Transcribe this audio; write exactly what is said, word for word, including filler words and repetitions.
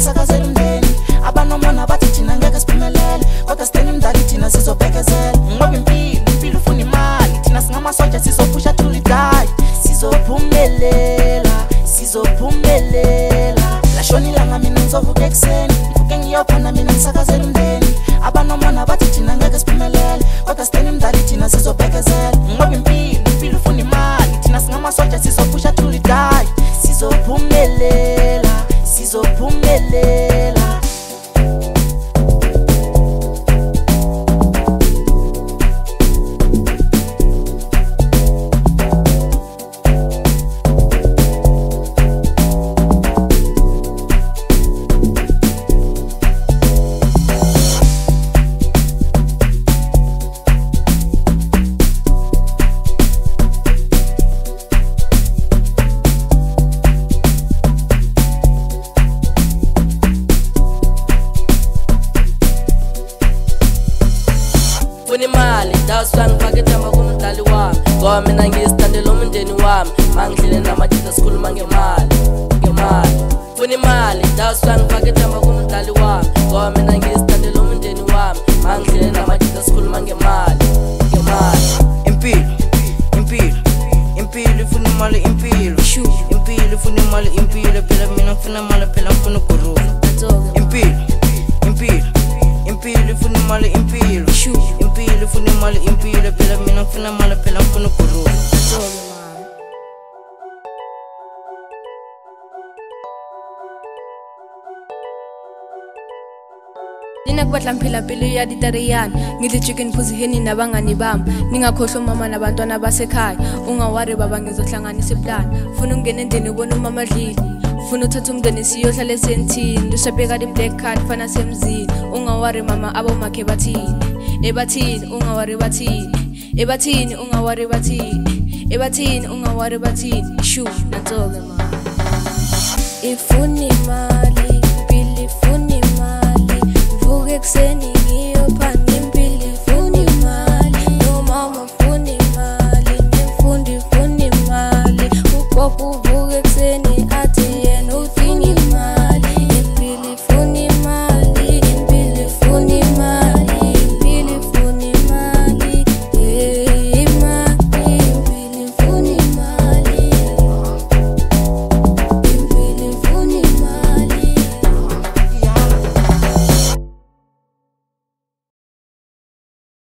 nisakazela umndeni abanomona bathi thina ngeke siphumelele kodwa sitheni imdali thina sizobhekezela ngoba impilo impilo ufuna imali thina singamasoja sizophusha till we die sizophumelela sizophumelela lashoni langa mina ngizovuka ekseni ngivuke ngiyophanda mina nisakazela umndeni abanomona bathi thina ngeke siphumelele kodwa sitheni imdali thina sizobhekezela ngoba impilo impilo ufuna imali thina singamasoja sizophusha till we die sizophumelela sizophumelela Funi mali, daswa ngipaketha kumdlali wami ngoba mina ngiyisithandela umndeni wami mangidlile namajita sikhuluma ngemali ngemali Funi mali, daswa ngipaketha kumdlali wami ngoba mina ngiyisithandela umndeni wami mangidlile namajita sikhuluma ngemali ngemali Impilo, impilo, impilo ifuna imali impilo Impilo ifuna imali impilo phela mina ngifuna imali phela ngifuna ukugurula Impilo, impilo, impilo ifuna imali impilo Impilo ifuna imali impilo phela mina ngifuna imali phela ngifuna ukugurula Nina kubatla mphila pilo ya ditariyana ngidli chicken phuzi heni nabangani bami ningakhohlwa mama nabantwana basekhaya ungawari baba ngizohlanganisa iplan funa ungena endeni ubona umama dlile funa uthatha umndeni siyohlala esentini ushabeka di black card fana semzini ungawari mama abomakhe bathini ebathini ungawari bathini ebathini ungawari bathini ebathini ungawari bathini shu nantoke mama ifuni imali